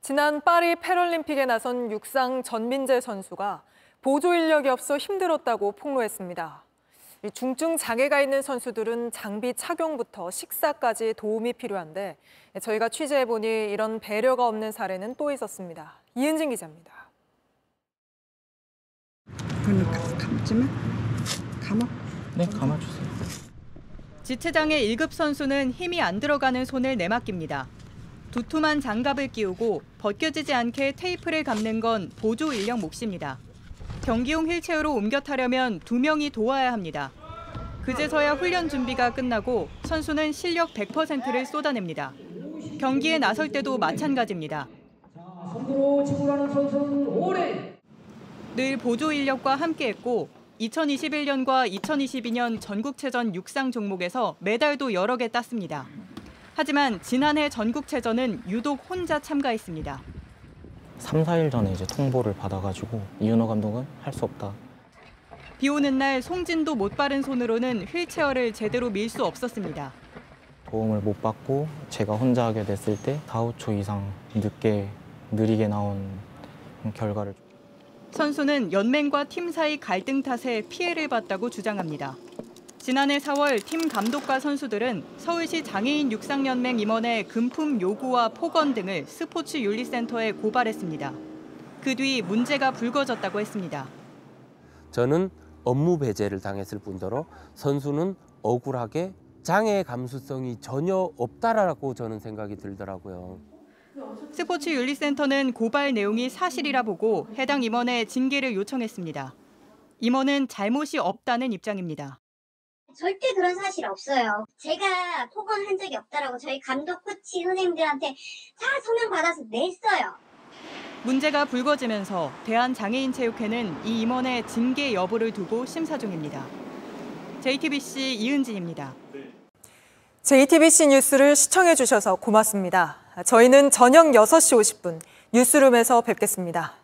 지난 파리 패럴림픽에 나선 육상 전민재 선수가 보조 인력이 없어 힘들었다고 폭로했습니다. 중증 장애가 있는 선수들은 장비 착용부터 식사까지 도움이 필요한데 저희가 취재해보니 이런 배려가 없는 사례는 또 있었습니다. 이은진 기자입니다. 그러니까 감지만 감아. 네, 감아주세요. 지체장애 1급 선수는 힘이 안 들어가는 손을 내맡깁니다. 두툼한 장갑을 끼우고 벗겨지지 않게 테이프를 감는 건 보조 인력 몫입니다. 경기용 휠체어로 옮겨 타려면 2명이 도와야 합니다. 그제서야 훈련 준비가 끝나고 선수는 실력 100%를 쏟아냅니다. 경기에 나설 때도 마찬가지입니다. 늘 보조 인력과 함께했고 2021년과 2022년 전국체전 육상 종목에서 메달도 여러 개 땄습니다. 하지만 지난해 전국체전은 유독 혼자 참가했습니다. 3, 4일 전에 이제 통보를 받아가지고 이윤호 감독은 할 수 없다. 비 오는 날 송진도 못 바른 손으로는 휠체어를 제대로 밀 수 없었습니다. 도움을 못 받고 제가 혼자 하게 됐을 때 4, 5초 이상 느리게 나온 결과를. 선수는 연맹과 팀 사이 갈등 탓에 피해를 봤다고 주장합니다. 지난해 4월 팀 감독과 선수들은 서울시 장애인 육상연맹 임원의 금품 요구와 폭언 등을 스포츠윤리센터에 고발했습니다. 그 뒤 문제가 불거졌다고 했습니다. 저는 업무 배제를 당했을 뿐더러 선수는 억울하게 장애 감수성이 전혀 없다라고 저는 생각이 들더라고요. 스포츠윤리센터는 고발 내용이 사실이라 보고 해당 임원의 징계를 요청했습니다. 임원은 잘못이 없다는 입장입니다. 절대 그런 사실 없어요. 제가 폭언한 적이 없다라고 저희 감독, 코치, 선생님들한테 다 서명 받아서 냈어요. 문제가 불거지면서 대한장애인체육회는 이 임원의 징계 여부를 두고 심사 중입니다. JTBC 이은진입니다. JTBC 뉴스를 시청해 주셔서 고맙습니다. 저희는 저녁 6시 50분 뉴스룸에서 뵙겠습니다.